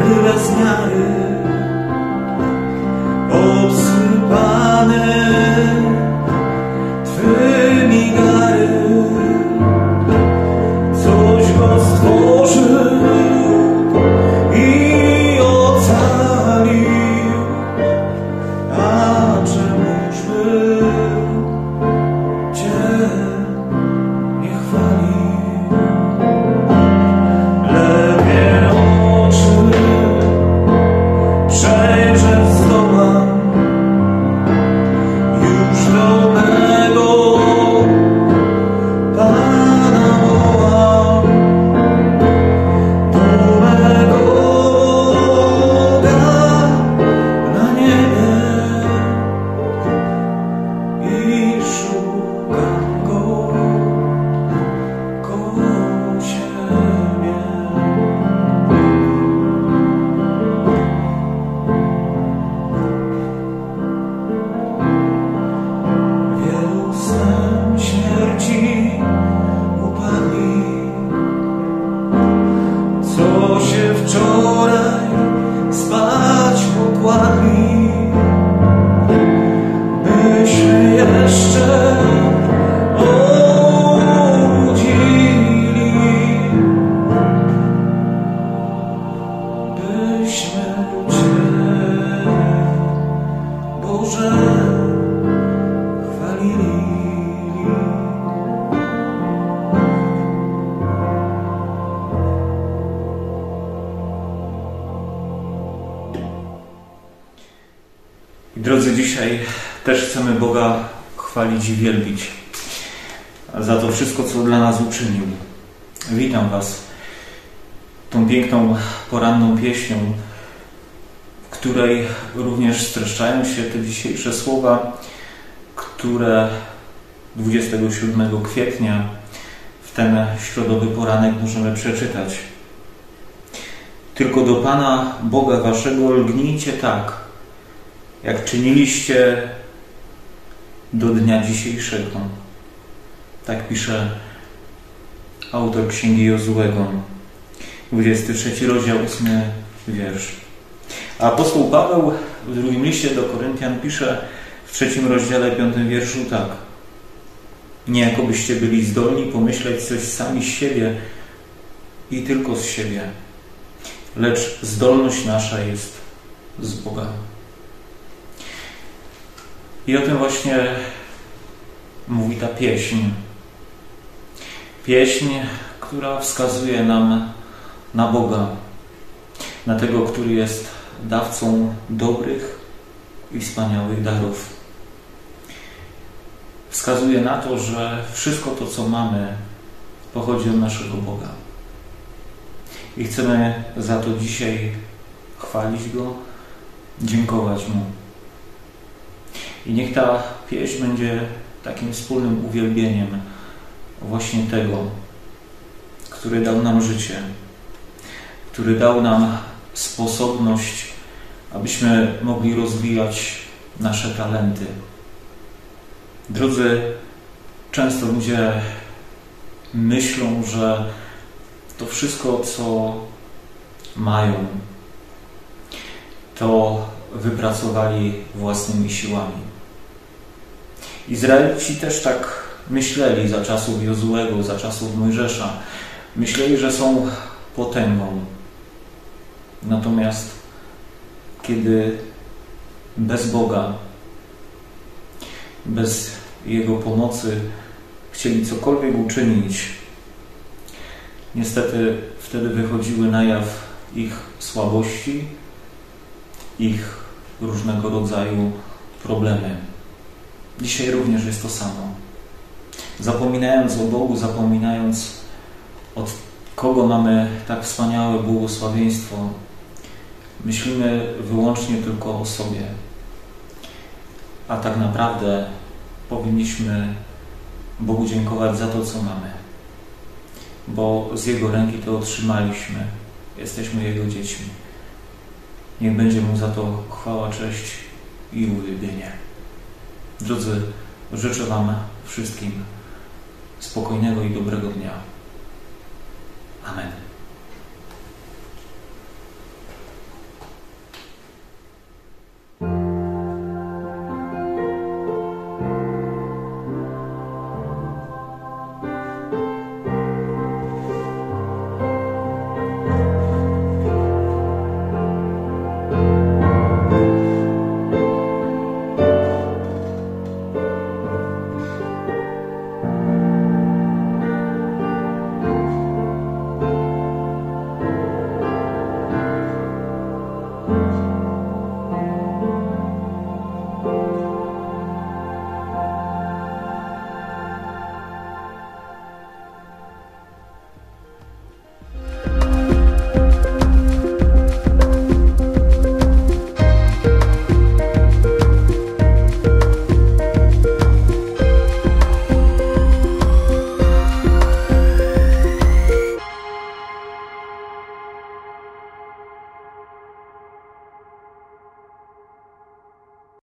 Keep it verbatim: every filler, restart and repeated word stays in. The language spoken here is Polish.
bez miary, obsypane Twymi gary. Coś go stworzył i ocalił, a czemuż by Cię nie chwalił? Lepiej oczy przejrzeć zdołam, już do mego Pana wołam, do mego Boga na niebie i szukam Go koło siebie. Wielu snem śmierci upadli, co się wczoraj spać pokładli, by się jeszcze obudzili, byśmy Cię, Boże, chwalili. I drodzy, dzisiaj też chcemy Boga chwalić i wielbić za to wszystko, co dla nas uczynił. Witam Was tą piękną poranną pieśnią, w której również streszczają się te dzisiejsze słowa, które dwudziestego siódmego kwietnia w ten środowy poranek możemy przeczytać. Tylko do Pana Boga Waszego lgnijcie tak, jak czyniliście do dnia dzisiejszego. Tak pisze autor Księgi Jozuego, dwudziesty trzeci rozdział, ósmy wiersz. A apostoł Paweł w drugim liście do Koryntian pisze w trzecim rozdziale, piątym wierszu tak: nie jakobyście byli zdolni pomyśleć coś sami z siebie i tylko z siebie, lecz zdolność nasza jest z Boga. I o tym właśnie mówi ta pieśń. Pieśń, która wskazuje nam na Boga, na tego, który jest dawcą dobrych i wspaniałych darów. Wskazuje na to, że wszystko to, co mamy, pochodzi od naszego Boga. I chcemy za to dzisiaj chwalić Go, dziękować Mu. I niech ta pieśń będzie takim wspólnym uwielbieniem właśnie tego, który dał nam życie, który dał nam sposobność, abyśmy mogli rozwijać nasze talenty. Drodzy, często ludzie myślą, że to wszystko, co mają, to wypracowali własnymi siłami. Izraelici też tak myśleli za czasów Jozuego, za czasów Mojżesza. Myśleli, że są potęgą. Natomiast kiedy bez Boga, bez Jego pomocy chcieli cokolwiek uczynić, niestety wtedy wychodziły na jaw ich słabości, ich różnego rodzaju problemy. Dzisiaj również jest to samo. Zapominając o Bogu, zapominając od kogo mamy tak wspaniałe błogosławieństwo, myślimy wyłącznie tylko o sobie. A tak naprawdę powinniśmy Bogu dziękować za to, co mamy. Bo z Jego ręki to otrzymaliśmy. Jesteśmy Jego dziećmi. Niech będzie Mu za to chwała, cześć i uwielbienie. Drodzy, życzę Wam wszystkim spokojnego i dobrego dnia. Amen.